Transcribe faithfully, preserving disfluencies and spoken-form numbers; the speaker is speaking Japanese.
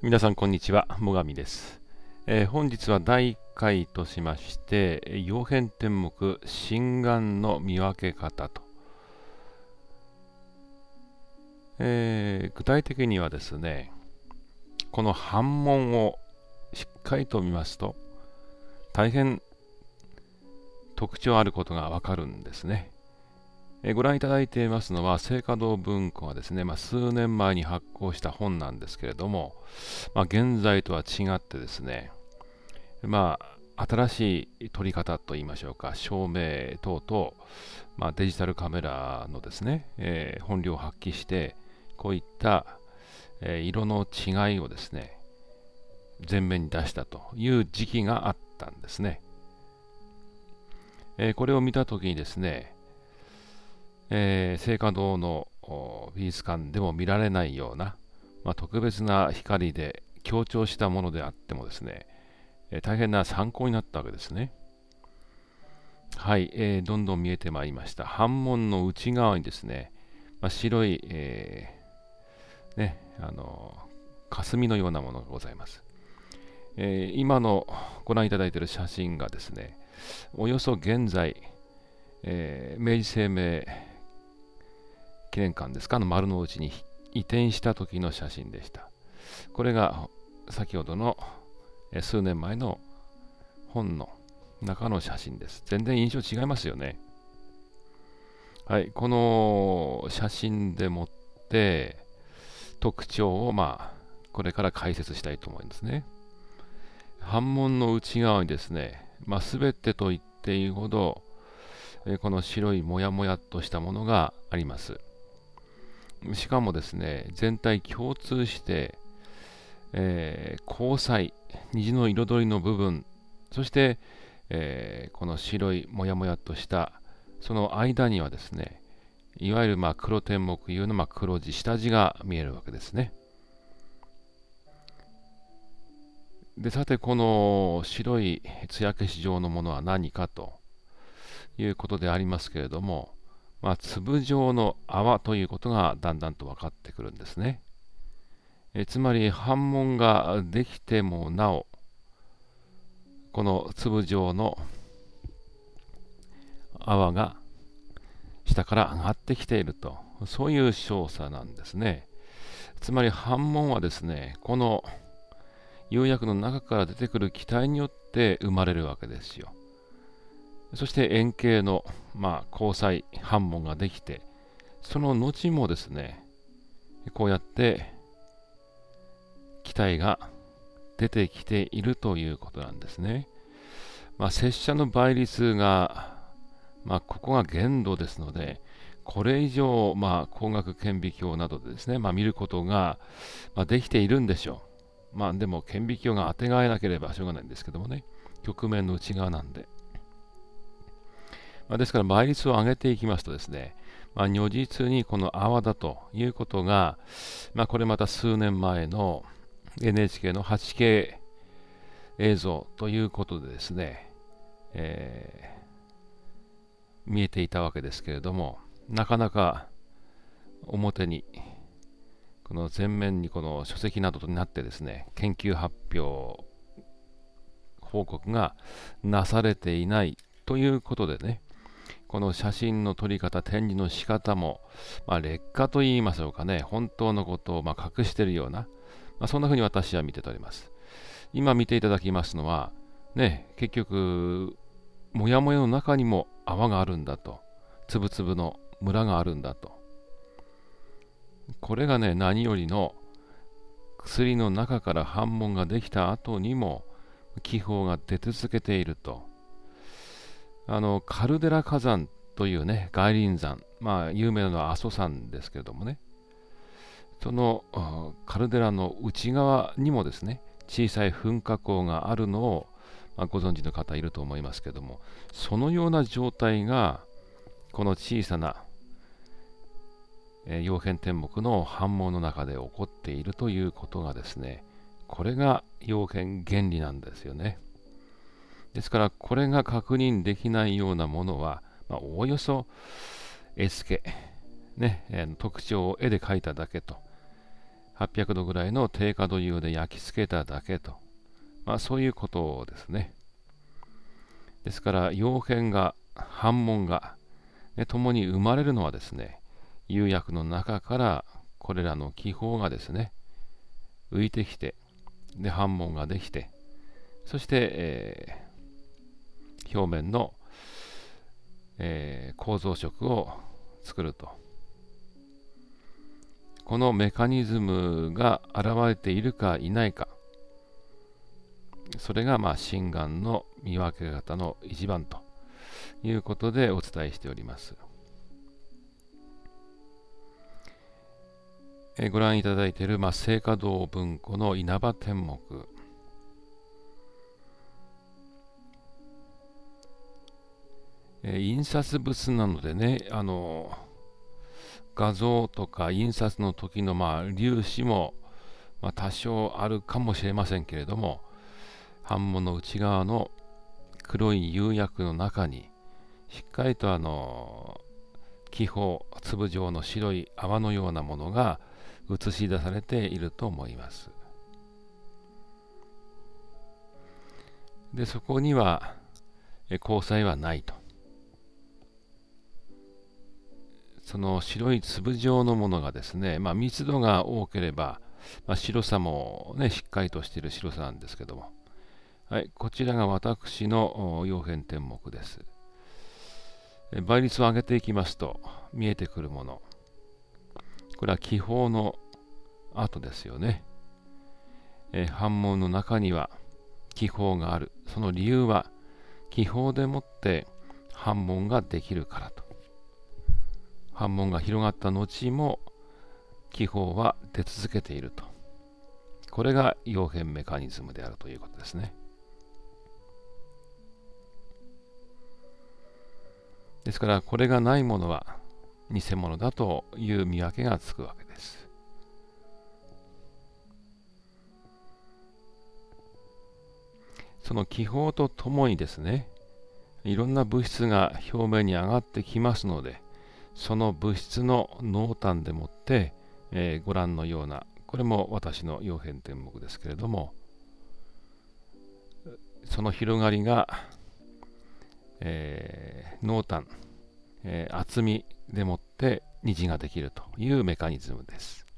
皆さんこんにちは、最上です。えー本日はだいいっかいとしまして、曜変天目心眼の見分け方と、えー具体的にはですね、この反問をしっかりと見ますと、大変特徴あることがわかるんですね。えーご覧いただいていますのは、聖華堂文庫がですね、まあ、数年前に発行した本なんですけれども、まあ、現在とは違ってですね、まあ、新しい撮り方といいましょうか、照明等々、まあ、デジタルカメラのですね、えー本領を発揮して、こういった、えー色の違いをですね、前面に出したという時期があったんですね。えーこれを見たときにですね、えー、聖華堂のお美術館でも見られないような、まあ、特別な光で強調したものであってもですね、えー大変な参考になったわけですね。はい、えーどんどん見えてまいりました。反問の内側にですね、まあ、白い、えーね、あの霞のようなものがございます。えー今のご覧いただいている写真がですね、およそ現在、えー明治生命記念館ですかの丸の内に移転した時の写真でした。これが先ほどの、えー数年前の本の中の写真です。全然印象違いますよね。はい、この写真でもって特徴をまあこれから解説したいと思いますね。反問の内側にですね、まあ、全てと言っていいほど、えーこの白いもやもやっとしたものがあります。しかもですね、全体共通して、えー光彩、虹の彩りの部分、そして、えーこの白いもやもやっとしたその間にはですね、いわゆるまあ黒天目いうのまあ黒地、下地が見えるわけですね。で、さて、この白い艶消し状のものは何かということでありますけれども、まあ、粒状の泡ということがだんだんと分かってくるんですね。えつまり、反問ができてもなお、この粒状の泡が下から上がってきていると、そういう証左なんですね。つまり反問はですね、この釉薬の中から出てくる気体によって生まれるわけですよ。そして円形の、まあ、光彩反問ができて、その後もですね、こうやって気体が出てきているということなんですね。まあ、拙者の倍率が、まあ、ここが限度ですので、これ以上、まあ、光学顕微鏡などでですね、まあ、見ることが、まあ、できているんでしょう。まあ、でも顕微鏡が当てがえなければしょうがないんですけどもね、曲面の内側なんで。まあ、ですから倍率を上げていきますとですね、まあ、如実にこの泡だということが、まあ、これまた数年前の エヌエイチケー の はちケー 映像ということでですね、えー見えていたわけですけれども、なかなか表に、この前面にこの書籍などとなってですね、研究発表報告がなされていないということでね、この写真の撮り方、展示の仕方も、まあ、劣化と言いましょうかね、本当のことをまあ隠しているような、まあ、そんなふうに私は見ております。今見ていただきますのは、ね、結局、もやもやの中にも泡があるんだと、つぶつぶのムラがあるんだと。これがね、何よりの薬の中から反問ができた後にも気泡が出続けていると。あのカルデラ火山というね、外輪山、まあ有名なのは阿蘇山ですけれどもね、そのあカルデラの内側にもですね、小さい噴火口があるのを、まあ、ご存知の方いると思いますけども、そのような状態がこの小さな、えー、曜変天目の反問の中で起こっているということがですね、これが曜変原理なんですよね。ですからこれが確認できないようなものは、まあ、おおよそ絵付け、ね、えー特徴を絵で描いただけとはっぴゃくどぐらいの低下度油で焼き付けただけと、まあ、そういうことですね。ですから陽片が反紋が、ね、共に生まれるのはですね、釉薬の中からこれらの気泡がですね浮いてきて、で反紋ができて、そして、えー、表面の、えー、構造色を作ると。このメカニズムが現れているかいないか、それがまあ真贋の見分け方の一番ということでお伝えしております。えー、ご覧いただいている、まあ、聖華堂文庫の稲葉天目、えー、印刷物なのでね、あの画像とか印刷の時のまあ粒子も、まあ、多少あるかもしれませんけれども、版物の内側の黒い釉薬の中にしっかりとあの気泡、粒状の白い泡のようなものが映し出されていると思います。で、そこには光彩はないと。その白い粒状のものがですね、まあ、密度が多ければ、まあ、白さも、ね、しっかりとしている白さなんですけども、はい、こちらが私の曜変天目です。倍率を上げていきますと見えてくるもの、これは気泡の跡ですよね。え版文の中には気泡がある。その理由は気泡でもって版文ができるからと。版文が広がった後も気泡は出続けていると。これが曜変メカニズムであるということですね。ですからこれがないものは偽物だという見分けがつくわけです。その気泡とともにですね、いろんな物質が表面に上がってきますので、その物質の濃淡でもって、えー、ご覧のような、これも私の曜変天目ですけれども、その広がりが、えー、濃淡、えー、厚みでもって虹ができるというメカニズムです。